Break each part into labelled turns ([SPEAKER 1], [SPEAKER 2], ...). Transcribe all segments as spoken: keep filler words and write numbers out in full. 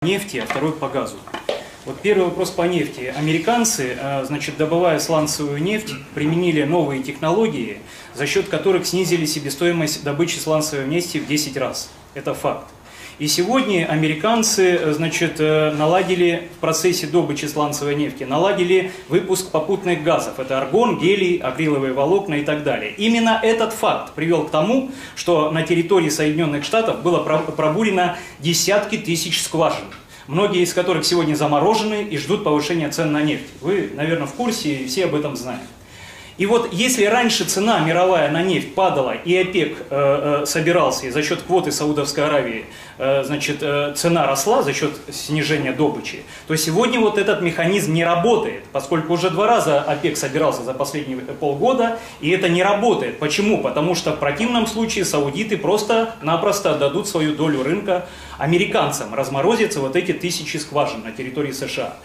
[SPEAKER 1] Нефти, а второй по газу. Вот первый вопрос по нефти. Американцы, значит, добывая сланцевую нефть, применили новые технологии, за счет которых снизили себестоимость добычи сланцевой нефти в десять раз. Это факт. И сегодня американцы, значит, наладили в процессе добычи сланцевой нефти, наладили выпуск попутных газов. Это аргон, гелий, акриловые волокна и так далее. Именно этот факт привел к тому, что на территории Соединенных Штатов было пробурено десятки тысяч скважин, многие из которых сегодня заморожены и ждут повышения цен на нефть. Вы, наверное, в курсе и все об этом знают. И вот если раньше цена мировая на нефть падала, и ОПЕК э, э, собирался, и за счет квоты Саудовской Аравии э, значит, э, цена росла за счет снижения добычи, то сегодня вот этот механизм не работает, поскольку уже два раза ОПЕК собирался за последние полгода, и это не работает. Почему? Потому что в противном случае саудиты просто-напросто отдадут свою долю рынка американцам, разморозятся вот эти тысячи скважин на территории США.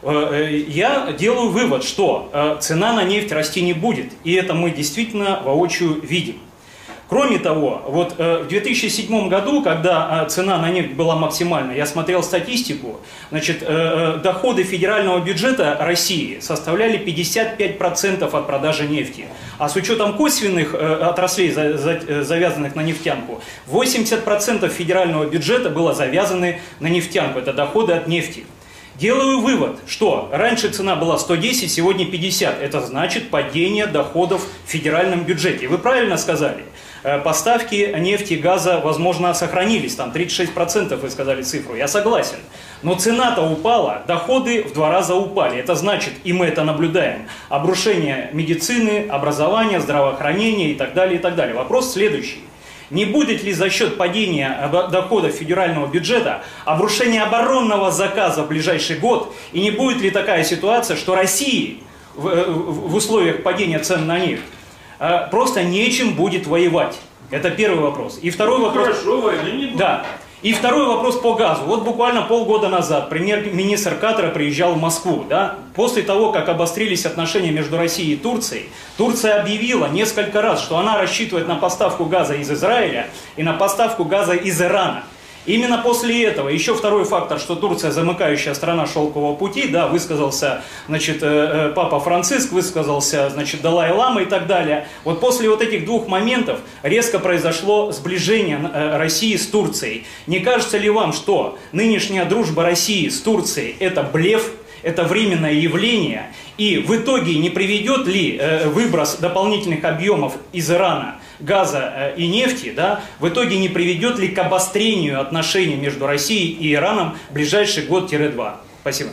[SPEAKER 1] Я делаю вывод, что цена на нефть расти не будет, и это мы действительно воочию видим. Кроме того, вот в две тысячи седьмом году, когда цена на нефть была максимальной, я смотрел статистику, значит, доходы федерального бюджета России составляли пятьдесят пять процентов от продажи нефти. А с учетом косвенных отраслей, завязанных на нефтянку, восемьдесят процентов федерального бюджета было завязаны на нефтянку, это доходы от нефти. Делаю вывод, что раньше цена была сто десять, сегодня пятьдесят. Это значит падение доходов в федеральном бюджете. Вы правильно сказали. Поставки нефти и газа, возможно, сохранились. Там тридцать шесть процентов вы сказали цифру. Я согласен. Но цена-то упала, доходы в два раза упали. Это значит, и мы это наблюдаем, обрушение медицины, образования, здравоохранения и так далее, и так далее. Вопрос следующий. Не будет ли за счет падения доходов федерального бюджета обрушение оборонного заказа в ближайший год? И не будет ли такая ситуация, что России в, в условиях падения цен на нефть просто нечем будет воевать? Это первый вопрос. И второй
[SPEAKER 2] ну,
[SPEAKER 1] вопрос...
[SPEAKER 2] Хорошо, войны не будет.
[SPEAKER 1] Да. И второй вопрос по газу. Вот буквально полгода назад премьер-министр Катара приезжал в Москву. Да? После того, как обострились отношения между Россией и Турцией, Турция объявила несколько раз, что она рассчитывает на поставку газа из Израиля и на поставку газа из Ирана. Именно после этого, еще второй фактор, что Турция замыкающая страна шелкового пути, да, высказался, значит, Папа Франциск, высказался, значит, Далай-Лама и так далее. Вот после вот этих двух моментов резко произошло сближение России с Турцией. Не кажется ли вам, что нынешняя дружба России с Турцией – это блеф, это временное явление, и в итоге не приведет ли выброс дополнительных объемов из Ирана газа и нефти, да, в итоге не приведет ли к обострению отношений между Россией и Ираном в ближайший год-два? Спасибо.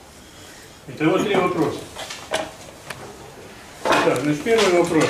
[SPEAKER 3] Это вот три вопроса. Так, значит, первый вопрос.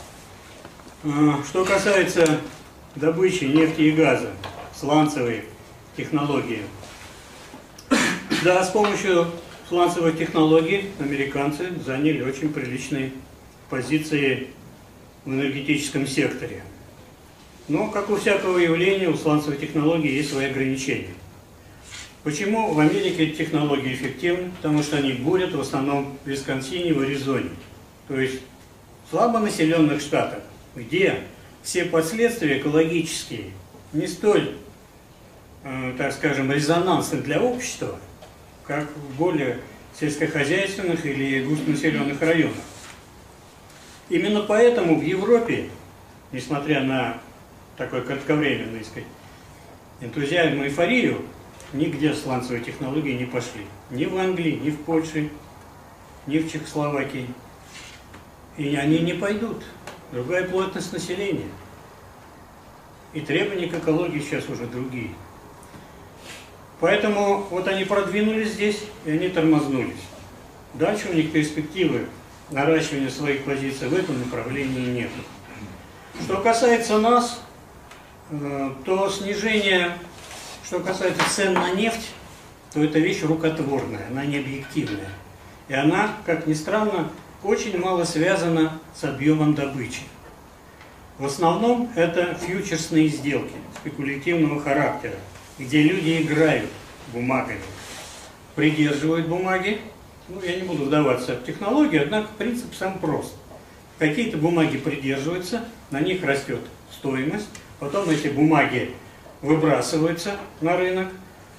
[SPEAKER 3] Что касается добычи нефти и газа, сланцевой технологии. Да, с помощью сланцевой технологии американцы заняли очень приличные позиции в энергетическом секторе. Но, как у всякого явления, у сланцевой технологии есть свои ограничения. Почему в Америке эти технологии эффективны? Потому что они бурят в основном в Висконсине, в Аризоне. То есть в слабонаселенных штатах, где все последствия экологические не столь, э, так скажем, резонансны для общества, как в более сельскохозяйственных или густонаселенных районах. Именно поэтому в Европе, несмотря на такой кратковременный, сказать, энтузиазм и эйфорию, нигде сланцевые технологии не пошли. Ни в Англии, ни в Польше, ни в Чехословакии. И они не пойдут. Другая плотность населения. И требования к экологии сейчас уже другие. Поэтому вот они продвинулись здесь, и они тормознулись. Дальше у них перспективы наращивания своих позиций в этом направлении нет. Что касается нас, то снижение, что касается цен на нефть, то это вещь рукотворная, она не объективная. И она, как ни странно, очень мало связана с объемом добычи. В основном это фьючерсные сделки спекулятивного характера, где люди играют бумагами, придерживают бумаги. Ну, я не буду вдаваться в технологию, однако принцип сам прост. Какие-то бумаги придерживаются, на них растет стоимость, потом эти бумаги выбрасываются на рынок,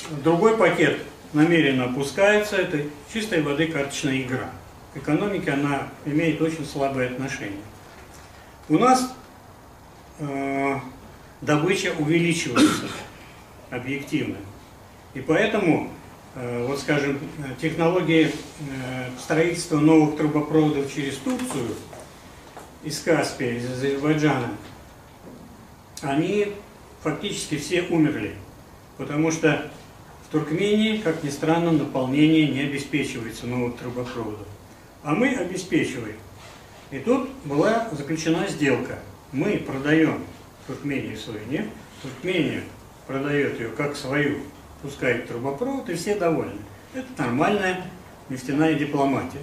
[SPEAKER 3] другой пакет намеренно опускается, это чистой воды карточная игра. К экономике она имеет очень слабое отношение. У нас э, добыча увеличивается объективно. И поэтому, э, вот скажем, технологии э, строительства новых трубопроводов через Турцию, из Каспия, из Азербайджана, они фактически все умерли. Потому что в Туркмении, как ни странно, наполнение не обеспечивается новых трубопроводов. А мы обеспечиваем. И тут была заключена сделка. Мы продаем Туркмении свою нефть, Туркмения продает ее как свою, пускает трубопровод, и все довольны. Это нормальная нефтяная дипломатия.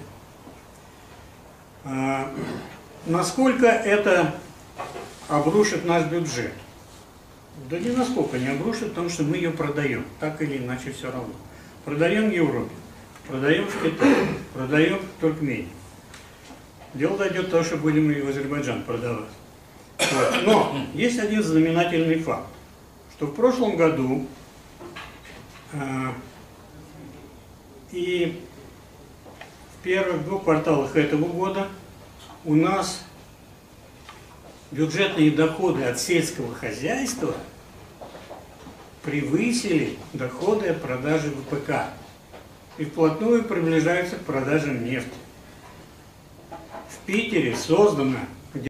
[SPEAKER 3] А, насколько это обрушит наш бюджет? Да ни насколько не обрушит, потому что мы ее продаем, так или иначе все равно. Продаем в Европе, продаем в Китае, продаем в Туркмении. Дело дойдет до того, что будем и в Азербайджан продавать. Вот. Но есть один знаменательный факт, что в прошлом году э, и в первых двух кварталах этого года у нас бюджетные доходы от сельского хозяйства превысили доходы от продажи вэ пэ ка и вплотную приближаются к продажам нефти. В Питере создано